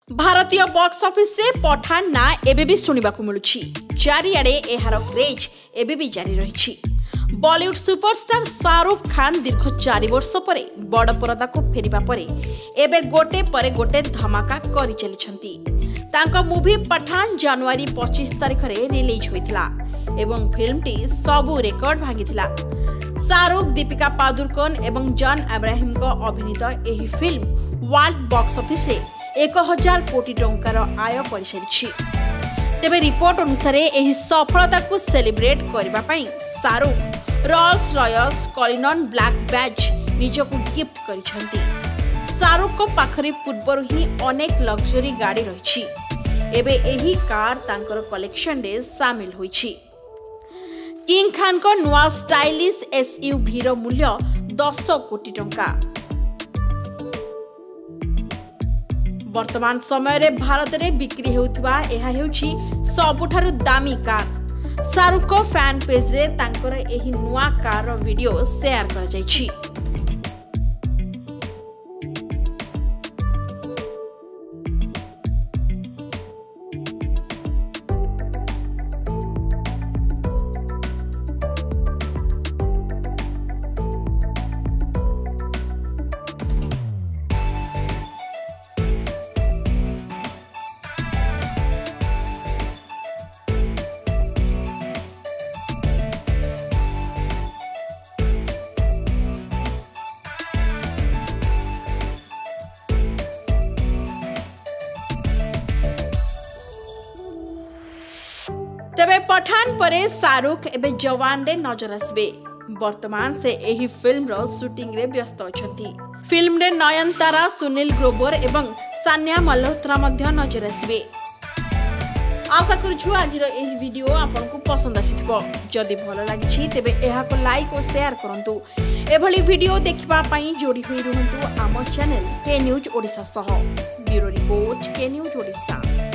भारतीय box office रे पठान ना एबे भी सुनिबा को मिलुछि। चारिआडे एहार क्रेज एबे भी जारी रहिछि। बॉलीवुड सुपरस्टार शाहरुख खान दीर्घ 4 वर्ष परे बड़ परदा को फेरिबा परे एबे गोटे परे गोटे धमाका करि चलिछंती। तांका मूवी पठान जनवरी 25 तारिख रे रिलीज होइतला एवं फिल्म टी सबु रेकॉर्ड भांगितला। शाहरुख, दीपिका पादुकोण एवं जॉन अब्राहम को अभिनीत एही फिल्म वर्ल्ड बॉक्स ऑफिस रे 1000 कोटी टंकार आय परिसारिछि। तेबे रिपोर्ट अनुसार एही सफलता को सेलिब्रेट करबा पई Shahrukh Rolls Royce Cullinan black badge निजको गिफ्ट करिसंती। शाहरुख को पाखरे पूर्वरु ही अनेक लग्जरी गाड़ी रहिछि। एबे एही कार तांकर कलेक्शन रे शामिल होइछि। किंग खान को नुआ स्टाइलिश एसयूवी रो मूल्य 10 कोटी टंका। वर्तमान समय रे भारत रे बिक्री हेउथबा एहा हेउछि सबुठारु दामी कार। शाहरुख को फैन पेज रे तांकर एही नुआ कार रो वीडियो शेयर कर जाइछि। तेबे पठान परे शाहरुख एबे जवान रे नजर आसबे। वर्तमान से एही फिल्म रो शूटिंग रे व्यस्त अछंती। फिल्म रे नयनतारा, सुनील ग्रोवर एवं सान्या मल्होत्रा मध्य नजर आसबे। आशा करूछु आज रो एही वीडियो आपन को पसंद आसीथिबो। जदि भलो लागिछि तेबे एहा को लाइक और शेयर करंतु। एभली वीडियो देखिबा पई जोडी होई रहंतु आम चैनल के न्यूज ओडिशा सह। Bureau report K news Odisha.